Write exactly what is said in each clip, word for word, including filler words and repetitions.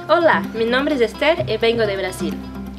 Hola, mi nombre es Esther y vengo de Brasil.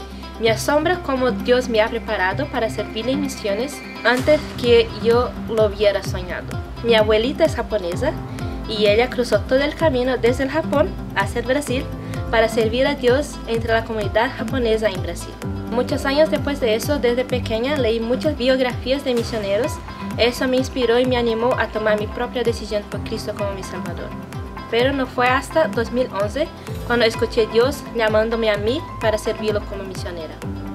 Me asombra cómo Dios me ha preparado para servir en misiones antes que yo lo hubiera soñado. Mi abuelita es japonesa y ella cruzó todo el camino desde el Japón hacia el Brasil para servir a Dios entre la comunidad japonesa en Brasil. Muchos años después de eso, desde pequeña leí muchas biografías de misioneros. Eso me inspiró y me animó a tomar mi propia decisión por Cristo como mi Salvador. Pero no fue hasta dos mil once cuando escuché a Dios llamándome a mí para servirlo como misionera.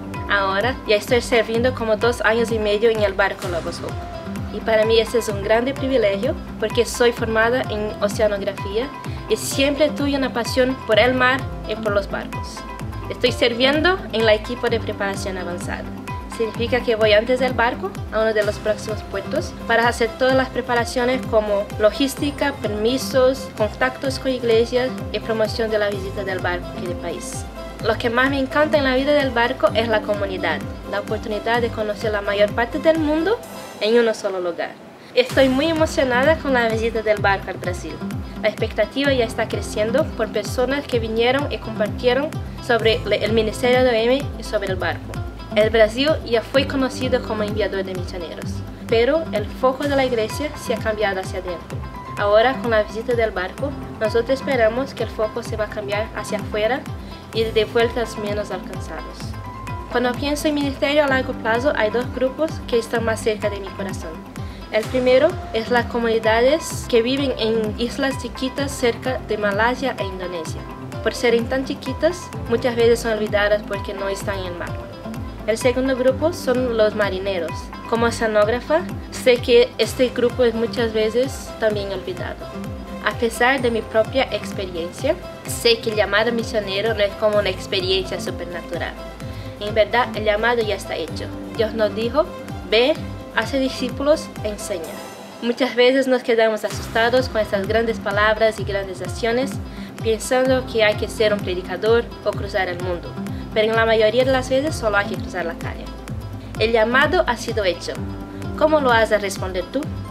Ahora ya estoy sirviendo como dos años y medio en el barco Logos Hope. Y para mí ese es un grande privilegio porque soy formada en oceanografía y siempre tuve una pasión por el mar y por los barcos. Estoy sirviendo en la equipo de preparación avanzada. Significa que voy antes del barco a uno de los próximos puertos para hacer todas las preparaciones como logística, permisos, contactos con iglesias y promoción de la visita del barco y del país. Lo que más me encanta en la vida del barco es la comunidad, la oportunidad de conocer la mayor parte del mundo en un solo lugar. Estoy muy emocionada con la visita del barco al Brasil. La expectativa ya está creciendo por personas que vinieron y compartieron sobre el ministerio de O M y sobre el barco. El Brasil ya fue conocido como enviador de misioneros, pero el foco de la iglesia se ha cambiado hacia adentro. Ahora, con la visita del barco, nosotros esperamos que el foco se va a cambiar hacia afuera y de vuelta a los menos alcanzados. Cuando pienso en ministerio a largo plazo, hay dos grupos que están más cerca de mi corazón. El primero es las comunidades que viven en islas chiquitas cerca de Malasia e Indonesia. Por ser tan chiquitas, muchas veces son olvidadas porque no están en el mar. El segundo grupo son los marineros. Como oceanógrafa, sé que este grupo es muchas veces también olvidado. A pesar de mi propia experiencia, sé que el llamado misionero no es como una experiencia supernatural. En verdad, el llamado ya está hecho. Dios nos dijo, ve, hace discípulos, enseña. Muchas veces nos quedamos asustados con estas grandes palabras y grandes acciones, pensando que hay que ser un predicador o cruzar el mundo. Pero en la mayoría de las veces solo hay que cruzar la calle. El llamado ha sido hecho. ¿Cómo lo has de responder tú?